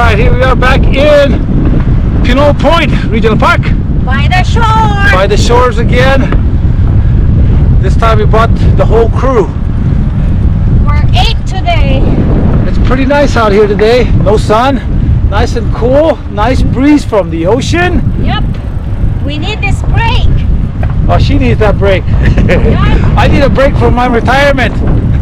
Alright, here we are back in Pinole Point Regional Park. By the shore! By the shores again. This time we brought the whole crew. We're 8 today. It's pretty nice out here today. No sun, nice and cool, nice breeze from the ocean. Yep. We need this break. Oh, she needs that break. I need a break from my retirement.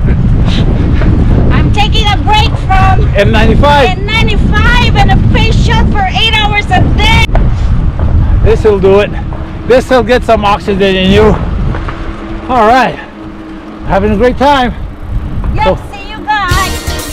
I'm taking a break from N95 and a facial for 8 hours a day. This will do it. This will get some oxygen in you. Alright. Having a great time. Yep, So, see you guys.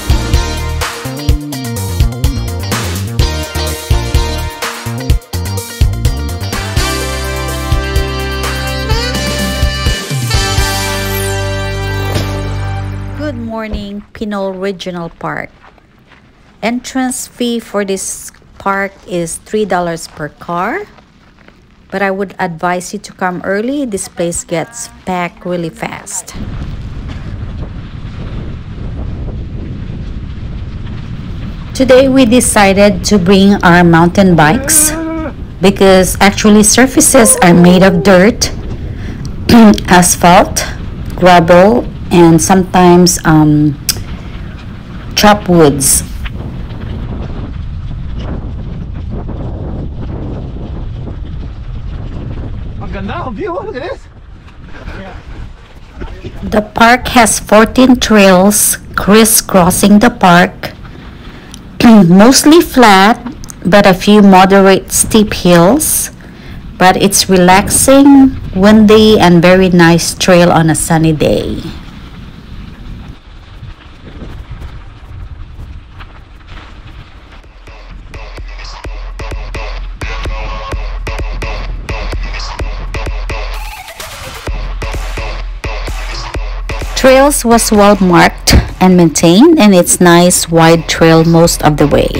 Good morning, Pinole Regional Park. Entrance fee for this park is $3 per car, but I would advise you to come early. This place gets packed really fast. Today we decided to bring our mountain bikes because actually surfaces are made of dirt, asphalt, gravel, and sometimes chopped woods. Look at this. The park has 14 trails crisscrossing the park, mostly flat, but a few moderate steep hills. But it's relaxing, windy, and very nice trail on a sunny day. Trails was well marked and maintained, and it's nice wide trail most of the way.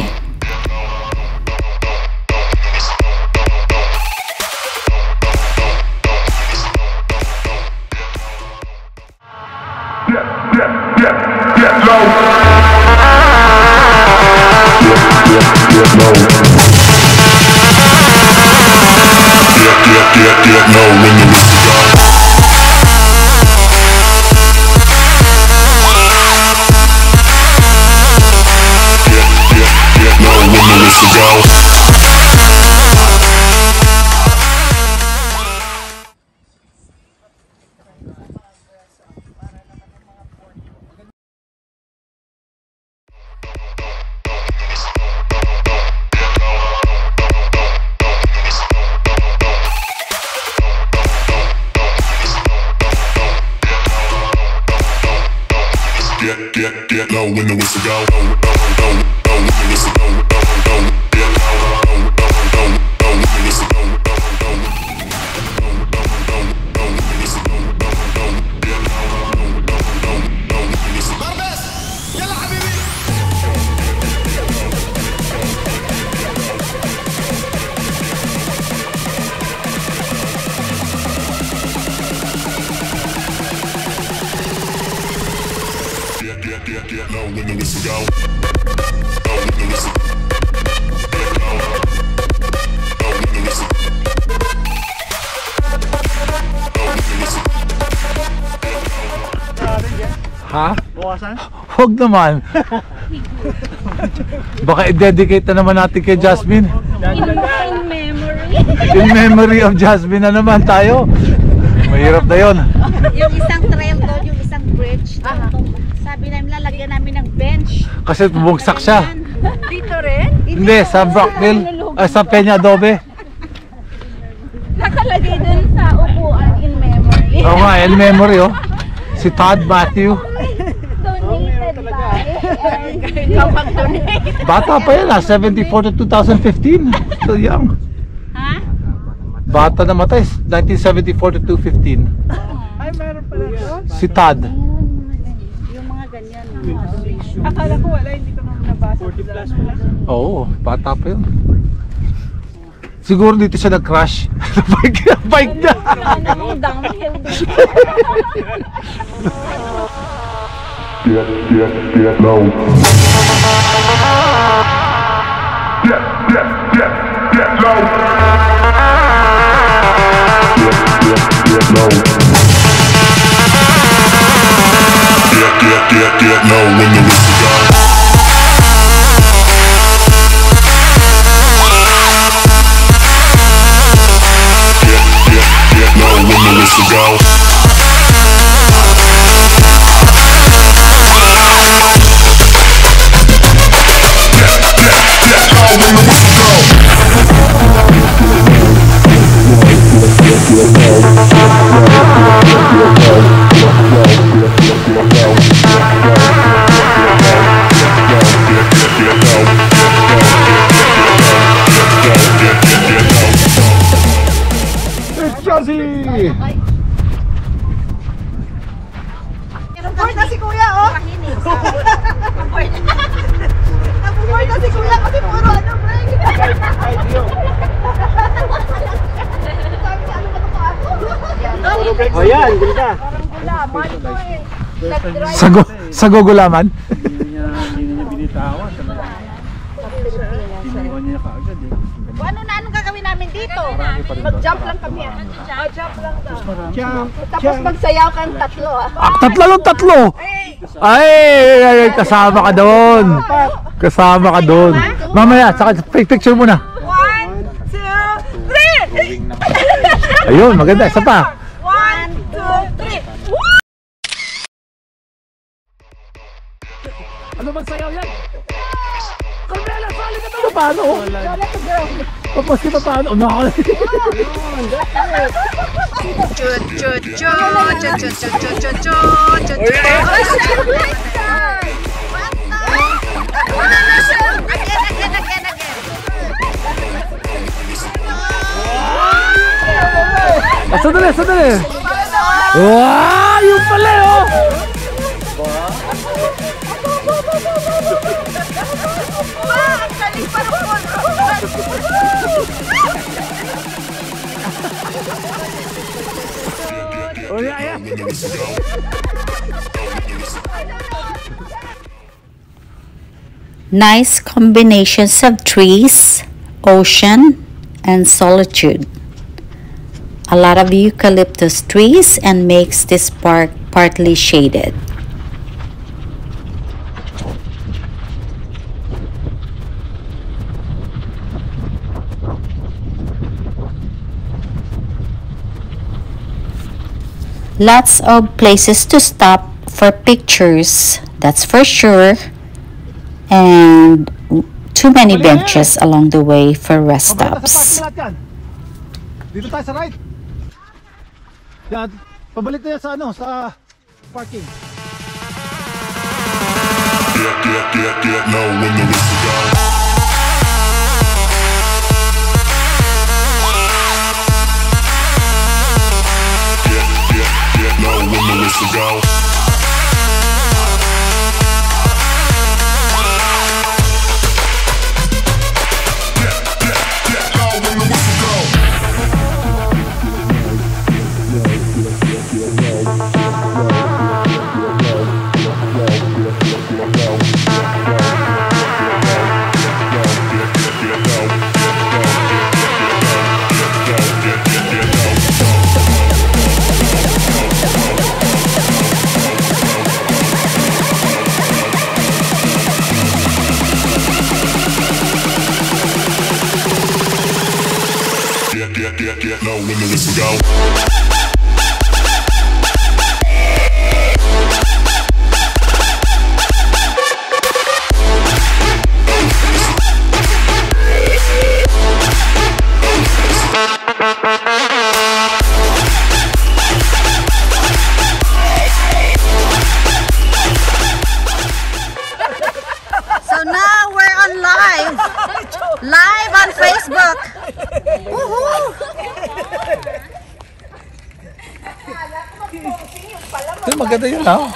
Get low when the whistle go. Get low when the whistle go. Ha? Huwag naman. Baka i-dedicate na naman natin kay Jasmine. In memory. In memory of Jasmine na naman tayo. Mahirap na yun. Yung isang trail doon, yung isang bridge. Sabi namin lalagyan namin ng bench. Kasi bumagsak siya. Dito rin? Hindi, sa Brockville. Sa Peña Adobe. Nakalagay dun sa upuan in memory. Oo nga, in memory oh. Si Todd Matthew. Donated by Bata pa yan 74 to 2015. So young. Ha? Bata na matay, 1974 to 2015. Ay, meron pala doon. Si Todd. Yung mga ganyan. Akala ko wala, hindi ko naman nabasa. 40 plus. Oo, bata pa yun. Siguro dito siya nag-crash. Bike niya. Downhill. Get low. get low when the whistle go. Get low when the whistle go. Nabuboard na si Kuya, oh! Nabuboard na si Kuya kasi puro ano, break! Sabi niya, ano ba ito ka? Oh yan, ganda. Parang gulaman to eh. Nag-drive. Sa gugulaman? Hindi niya binitawan. Kinuha niya kaagad eh. Anong gagawin namin dito? Mag-jump lang kami. Jump lang daw. Tapos magsayaw kang tatlo, ah. Tatlo! Ay, kasama ka doon. Kasama ka doon. Mamaya, saka picture muna. 1, 2, 3! Ayun, maganda. Isa pa. 1, 2, 3! Ano bang sayaw yan? Carmela, sali ka na! Paano? Papaski pa paano? Nakakala. Sandali! Wow! Yung pala, oh! Oh, yeah. Nice combinations of trees, ocean, and solitude. A lot of eucalyptus trees and makes this park partly shaded. Lots of places to stop for pictures, that's for sure, and too many benches along the way for rest stops. Dito tayo sa right. Yan, pabalik tayo sa sa parking. Get low when the whistle go. Get low when the whistle go. Get low when the whistle go. Get low when the whistle go. So now we're on live on Facebook. Woohoo! Maganda yun, ha?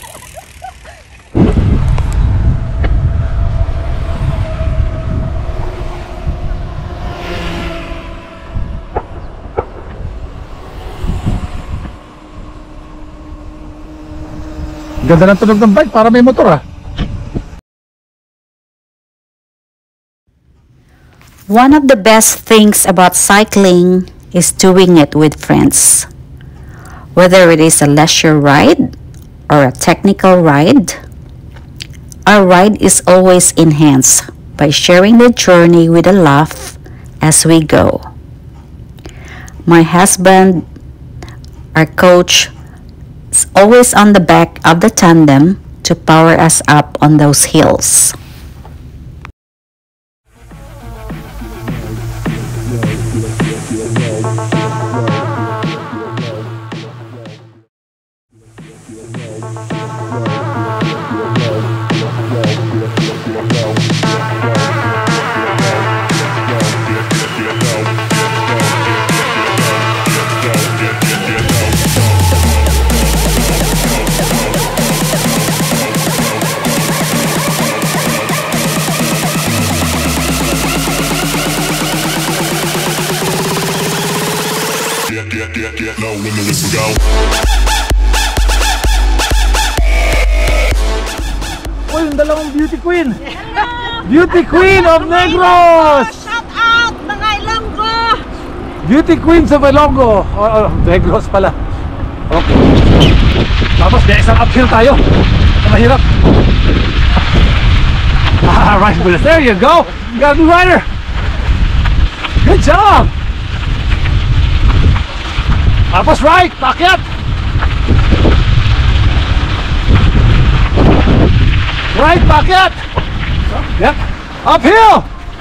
Ganda ng tunog ng bike, para may motor, ah. One of the best things about cycling is doing it with friends. Whether it is a leisure ride or a technical ride. Our ride is always enhanced by sharing the journey with a laugh as we go. My husband, our coach, is always on the back of the tandem to power us up on those hills. Get low when the whistle go. Uy, yung dalawang beauty queen! Beauty queen of Negros! Shout out mga Ilonggo! Beauty queen sa Ilonggo! Negros pala. Okay. Tapos may isang uphill tayo. Mahirap. Alright, well, there you go! You got a new rider! Good job! Tapos right, pakyat! Right, pakyat! Yep, uphill!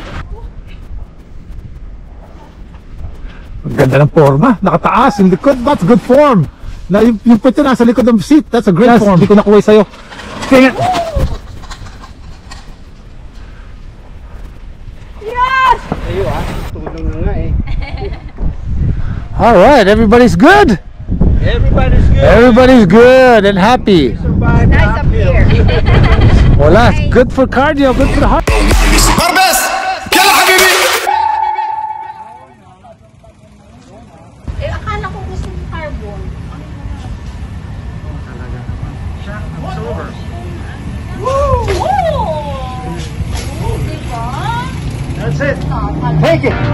Ang ganda ng forma, nakataas, yung likod, that's good form. Na yung pito nasa likod ng seat, that's a great form. Hindi ko nakuha sa'yo. Tingin! Yes! Ayo tulong na nga eh. Alright, everybody's good? Everybody's good. Everybody's good and happy. Survive the Nice up uphill. here. Well, that's good for cardio, good for the heart. Marbes! Yalla habibi! Eh, akala ko gusto ng carbon. Diba? That's it. Take it!